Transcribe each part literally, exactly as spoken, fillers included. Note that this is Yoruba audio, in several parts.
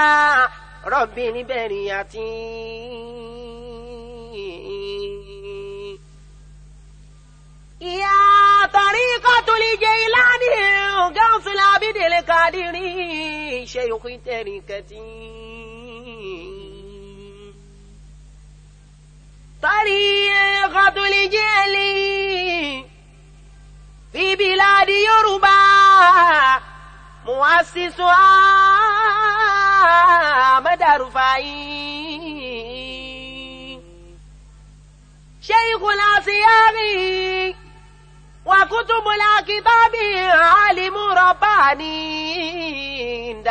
رب البرية يا طريقة الجيلاني غوث العبد القادر شيخ طريقتي طريقة الجيلي في بلاد يوروبا مؤسسها مدى رفاعي شيخ الأصياغ وكتب الكتاب عالم رباني عند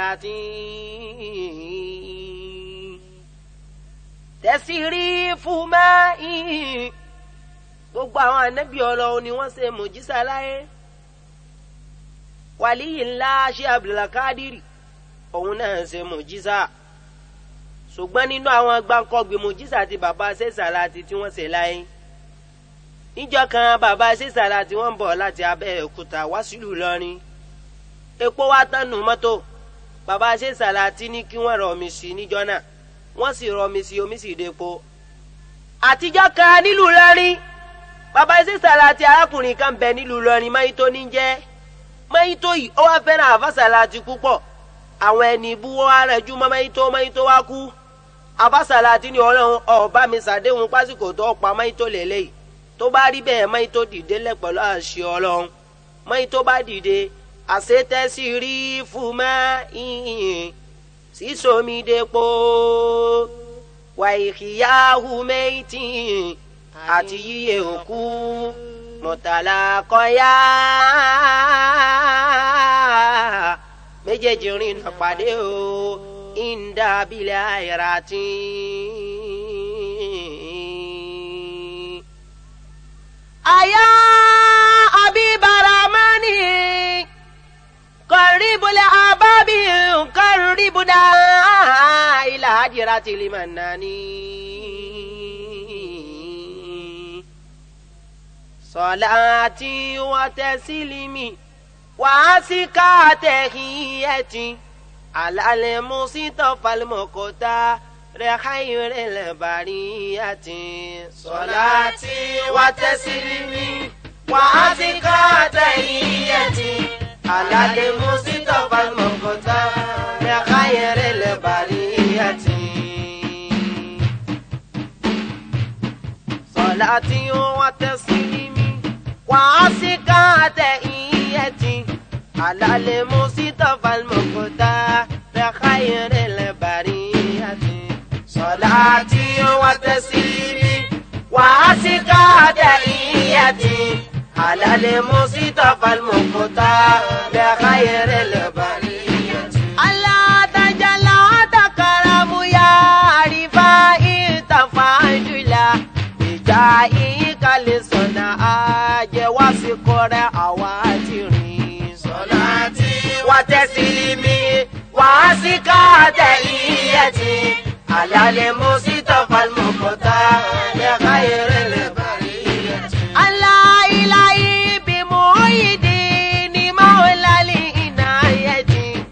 صلاتي تسريف مائي gbogbo àwọn ànábì Ọlọ́run ni wọ́n ṣe mùjísà láyé wàlíyì ńlá ṣe Abdulkadiri òun náà ṣe mùjísà ṣùgbọ́n nínú àwọn gbáǹkọ́gbé mùjísà ti bàbá ṣe Sàlátì tí wọ́n ṣe láyé níjọ́ kan bàbá ṣe Sàlátì wọ́n bọ̀ láti Abẹ́òkúta wá sílùú Ìlọrin epo wá tánu mọ́tò bàbá ṣe Sàlátì ní kí wọ́n rọ omi sí níjọ́ náà wọ́n sì rọ omi sí omi sì depo àtijọ́ kan nílùú Ìlọrin bàbá ṣe Sàlátì arákùnrin kan bẹ nílùú Ìlọrin Máyító ní jẹ́ Máyító yìí ó wá fẹ́ràn àfà Sàlátì púpọ̀ àwọn ẹni ibú wọ́n á rẹjú mọ́ Máyító Máyító wá kú àfà Sàlátì ní Ọlọ́run ọba mi ṣàdéhùn pásíkò tó pa Máyító lélẹ́yìí tó bá rí bẹ́ẹ̀ Máyító dìde lẹ̀ pẹ̀lú àṣẹ Ọlọ́run Máyító bá dìde àṣetẹ́sí rí fún mọ́ ìhìn sísọmídépo wàìkìyáhu méjì àti yíyẹ òkú mọ̀tàlá kọ́yá méjèèjì rìn náà pàdé o ìndà bílẹ̀ àìràtí. àyà àbíbaramani kọ̀rìbùlẹ̀ àbábí kọ̀rìbùdà ilà àjẹrà tìlímànání. صلاتي وتسليمي واسكا تحياتي على المصطفى المختار خير البرية صلاتي وتسليمي واسكا تحياتي على المصطفى المختار خير البرية صلاتي وتسليمي واسكا تحياتي على المصطفى المختار خير البرية صلاتي وتسليمي واسكا تحياتي على المصطفى المختار خير البرية الله تجلى تكرم يا رفاعي تفاجلا بجاهك لسنا واسكور أواتري صلاتي وتسليمي واسكا تحياتي على المصطفى المختار خير البرية الله إلهي بمعيدين مولى العناية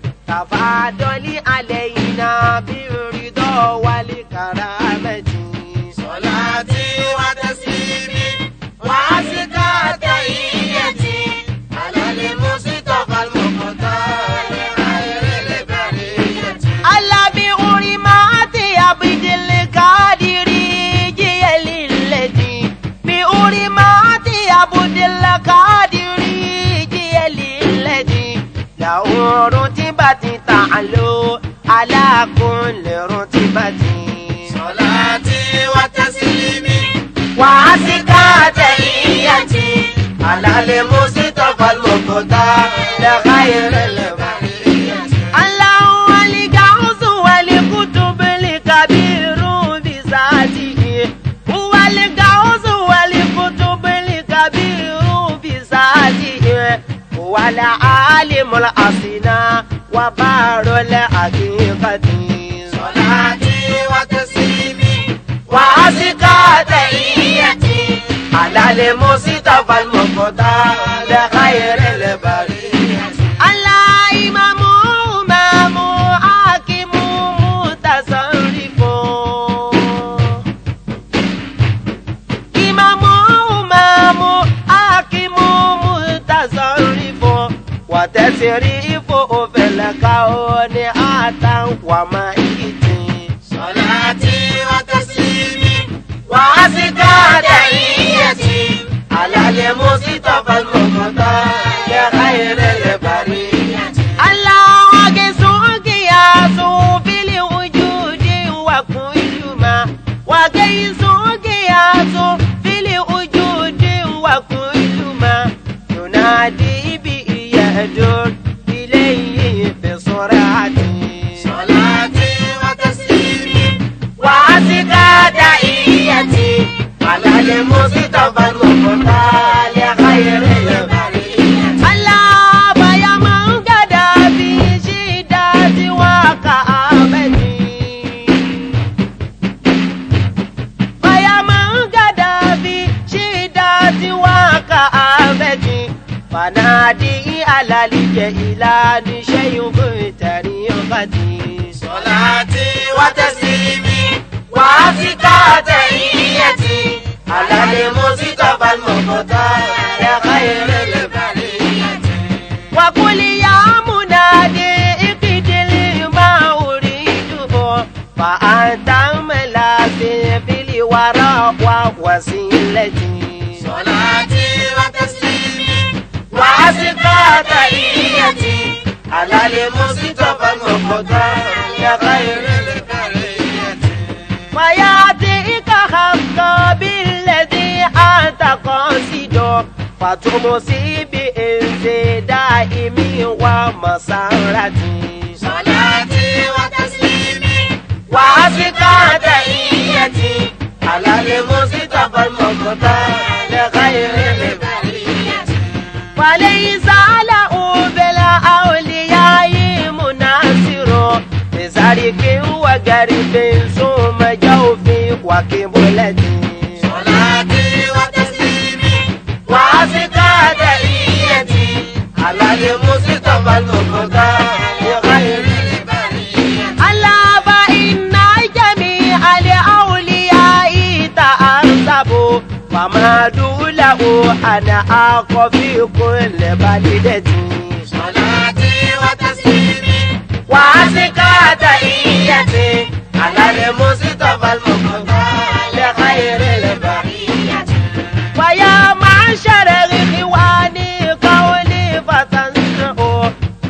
تفضل علينا بالرضا والكرامة صلاتي وتسليمي واسكا تحياتي على المصطفى المختار خير البرية الله بحرمات عبد القادر جيل الذي بحرمات عبد القادر جيل الذي له رتبة تعلو على كل رتبة صلاتي وتسليمي واسكا تحياتي على المصطفى المختار خير البرية الله والغوث والكتب الكبير بذاته هو الغوث والكتب الكبير بذاته هو العالم الأصيل وبار الحقيقة صلاتي وتسليمي واسكا تحياتي على المصطفى المختار خير البرية الله إمام إمام حاكم تسريف في الكون آتا وميت صلاتي وتسليمي وأزكى تحيتي على المصطفى المختار خير البرية. الله وقيسك يا في الوجود وكل ما وقيسك يا في الوجود وكل ما ينادي بي يهدر إليه بسرعة. صلاتي وتسليمي وأزكى تحيتي على المصطفى المختار خير البرية. الله فيا من قد في شدة وكآبتي فيا من قد في شدة وكآبتي فنادي على الجيلان شيخ طريقتي. صلاتي وتسليمي وأزكى تحيتي على المصطفى المختار خير البرية. وقل يا منادي اقتل ما أريده فأنت ملاذي في الورى ووسيلتي. صلاتي وتسليمي وأزكى تحيتي على المصطفى المختار خير البرية. فيأتيك حقا بالذي أنت قاصده فتمسي بإنس دائمي ومسارتي. صلاتي وتسليمي وأزكى تحيتي على المصطفى المختار خير البرية. فليس له بالأولياء مناصر بزارك وقرب ثم جوف وقبلتي. صلاتي وتسليمي وأزكى تحيتي على المصطفى المختار خير البرية. ألا فإن جميع الأولياء تأنسبوا فما دوله أنا أقف في كل بلدتي. صلاتي وتسليمي وأزكى تحيتي على المصطفى المختار خير البرية. ويا معشر إخواني قولي فتنسوا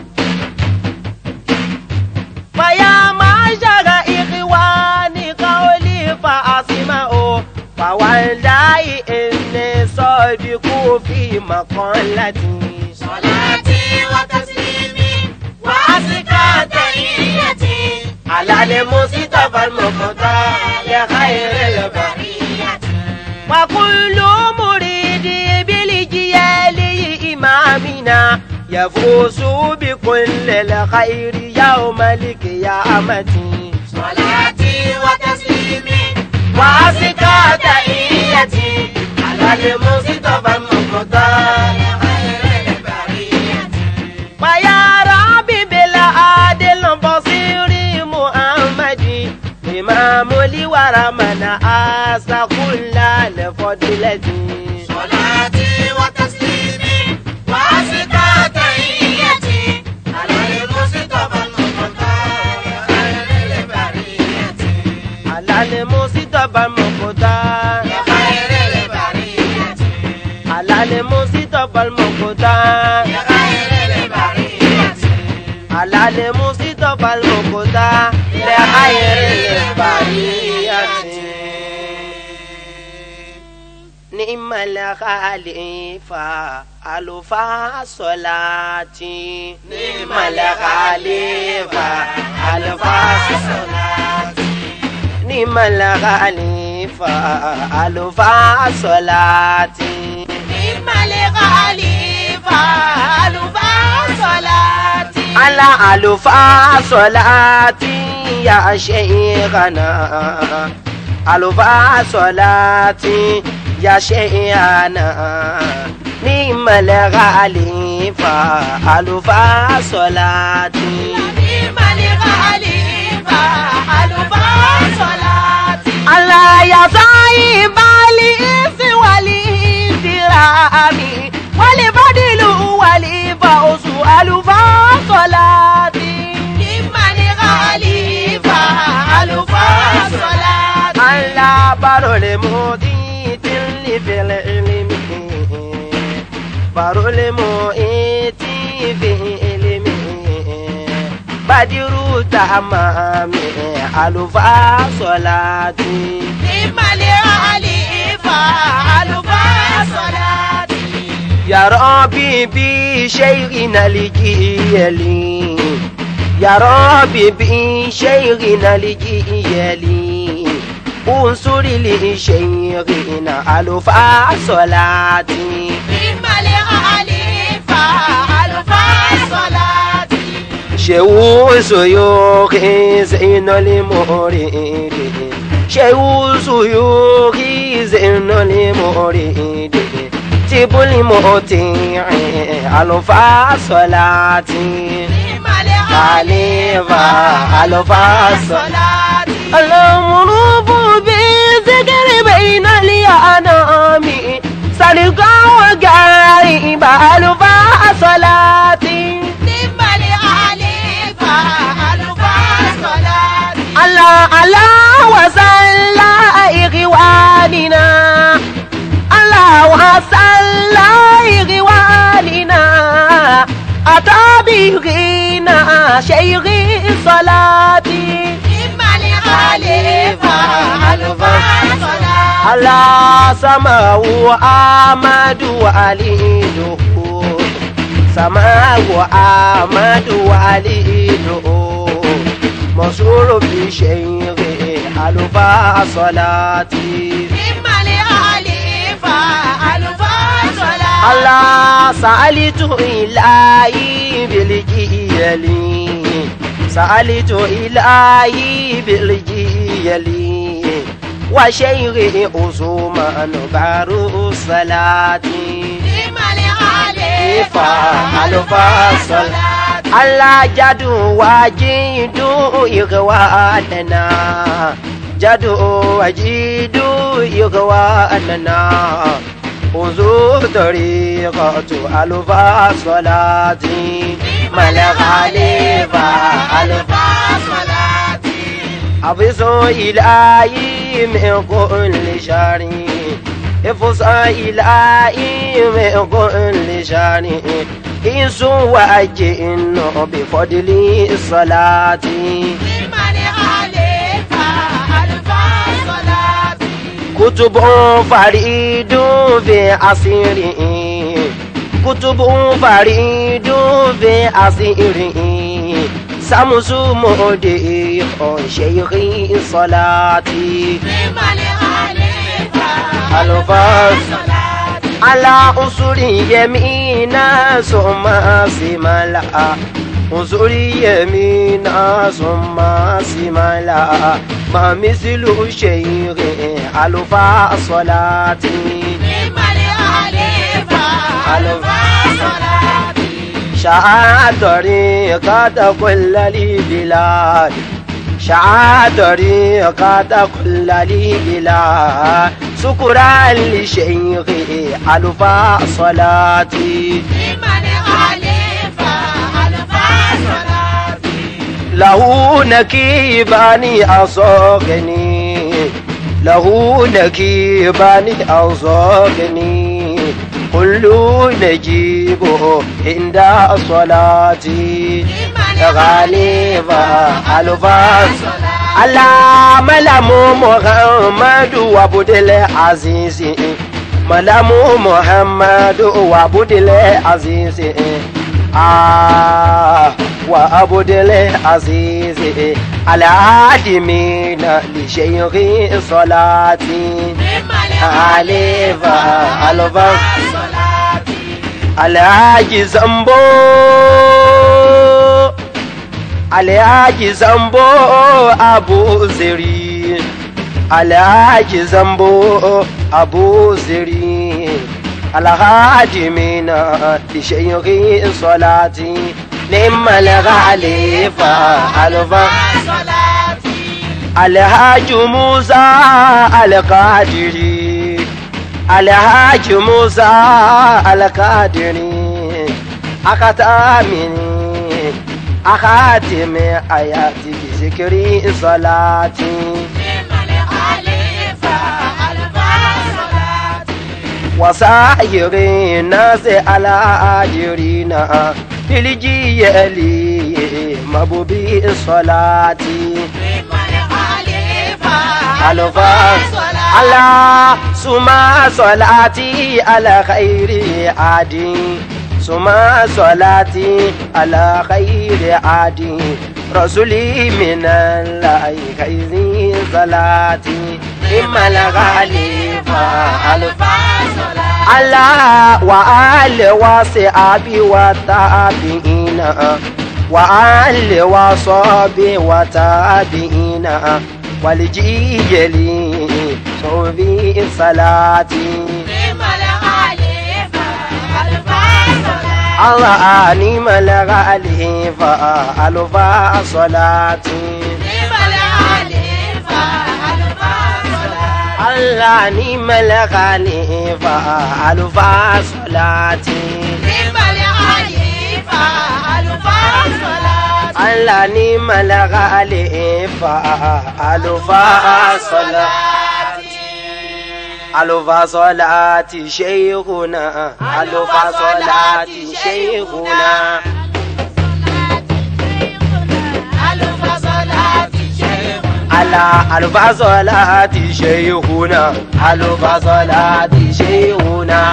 ويا معشر إخواني قولي فأسمعوا فوالله إني صادق في مقالتي. صلاتي وتسليمي وأزكى تحيتي على المصطفى المختار خير البرية. وكل مريد بالجيال إمامنا يفوز بكل الخير يوم القيامة. صلاتي وتسليمي وأزكى تحيتي على المصطفى المختار خير البرية. ويا ربي بالعادل البصير محمد إمام الورى من آسى كل لفضيلتي. صلاتي وتسليمي وأزكى تحيتي على المصطفى المختار خير البرية. على المصطفى المختار خير البرية. على المصطفى المختار خير البرية. على المصطفى المختار لخير البرية. نعم الخليفة ألفا صلاتي. نعم الخليفة ألفا صلاتي. نعم الخليفة ألفا صلاتي. نعم الخليفة ألفا صلاتي. على ألفا صلاتي يا شيخنا ألفا صلاتي يا شيخنا. نعم الخليفة ألفا صلاتي. نعم الخليفة ألفا صلاتي. الله يا صاحب الإنس والإكرام والبدل والفوز ألفا المعطي في العلم بار المعطي في العلم بدر تمام ألفا صلاتي إما لألفا ألفا صلاتي يا ربي بشيخنا الجيلي يا ربي بشيخنا الجيلي انصر لي شيخنا ألفا صلاتي إما لألفا ألفا صلاتي شيخ سيوخ زين المريد شيخ سيوخ زين المريد تب المطيع ألفا صلاتي إما لألفا ألفا صلاتي الأمر بذكر بين الأنام سلقا وقارب ألفا صلاتي إما لألفا ألفا صلاتي الله الله وصلى إخواننا الله وصلى إخواننا أتابعنا شيخ صلاتي إما لألفا ألفا صلاتي الله سماه أحمد وعليه سماه أحمد وعليه مسرور بشيخ ألفا صلاتي إما لألفا ألفا صلاتي الله سألت إلهي بالجيلي سألت إلهي بالجيلي وشيخ عثمان بارو صلاتي إما لألفا ألفا صلاتي الله جدو وجدو إخواننا جدو وجدو إخواننا انظر طريقة ألفا صلاتي ملك ألفا ألفا صلاتي حفظوا إلهي من كل شر حفظوا إلهي من كل شر إنسوا وجن بفضل صلاتي إما لألفا ألفا صلاتي كتب فريد في عصيره كتب فريد في عصيره سمس مودي شيخ صلاتي إما لألفا ألفا صلاتي على أصول يمينا ثم سملا أصول يمينا ثم سملا ما مثل شيخ ألفا صلاتي إما لألفا ألفا صلاتي شاء طريقة كل البلاد شاء طريقة كل البلاد شكرا لشيخ ألفا صلاتي إما لألفا ألفا صلاتي له نكيبان أصاغني له نكيبان أصاغني كل نجيبه عند صلاتي غالبا ألفا صلاتي Allah malamu Muhammadu wa budile azizi malamu Muhammadu wa budile azizi ah wa abudile azizi ala adimina li shaykhi salati alifa alfa صلاتي alhaji zambo alhaji zambo abu ziri alhaji zambo abu ziri alhaji mina shaykhi salati nimma alghalifa alfa صلاتي alhaji musa alqadiri alhaji musa alqadiri akatamini أخاتم آياتي بذكري صلاتي إما لألفا ألفا وسائر الناس على أجرنا للجيل مبوبي الصلاة ألفا على سما صلاتي على خير عادي سما صلاتي على خير عادي رسولي من الله خير صلاتي إما الغالفة ألفا على وآل وصحبه والتابعين وآل وصحبه والتابعين والجيل صوبي الصلاة الله نعم الغالفة ألفا صلاة الله نعم الغالفة ألفا صلاة الله نعم الغالفة ألفا صلاة ألفا صلاة شيخنا ألفا صلاة شيخنا على ألفا صلاة شيخنا ألفا صلاة شيخنا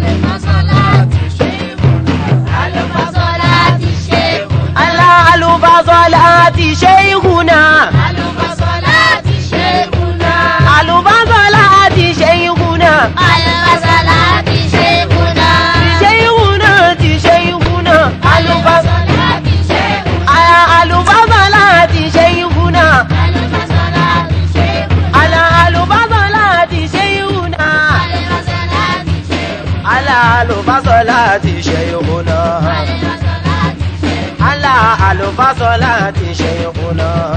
على ألفا صلاة شيخنا ألفا صلاة شيخنا ألفا صلاة شيخنا ألفا صلاة شيخنا شيخنا شيخنا ألفا صلاة شيخنا ألفا صلاة شيخنا على ألفا صلاة شيخنا على ألفا صلاة شيخنا على ألفا صلاة شيخنا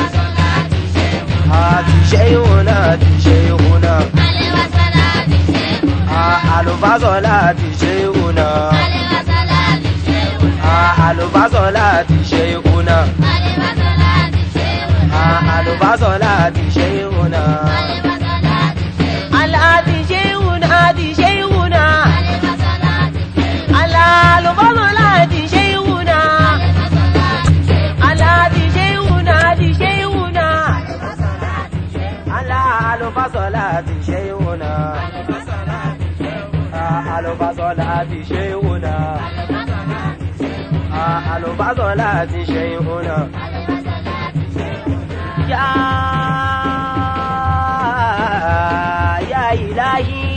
هاتي شيخنا شيخنا ألفا صلاة شيخنا ألفا صلاة شيخنا ألفا صلاة شيخنا على شيخنا شيخنا على ألفا صلاة شيخنا على شيخنا شيخنا على ألفا صلاة شيخنا ألفا صلاة شيخنا ألفا صلاة شيخنا يا يا إلهي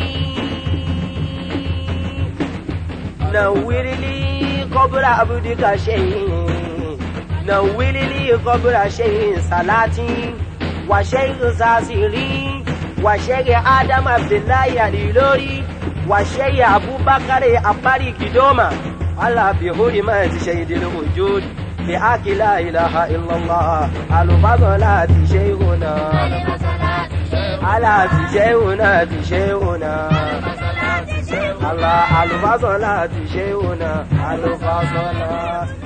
نور لي قبر عبدك شيء نور لي قبر شيء صلاتي وشيخ زازيري وشيخ آدم عبد الله الإلوري وشيخ أبو بكر أباري كدوما على بحرمة سيد الوجود بحق لا إله إلا الله ألفا صلاة شيخنا على شيخنا شيخنا الله ألفا صلاة شيخنا ألفا صلاة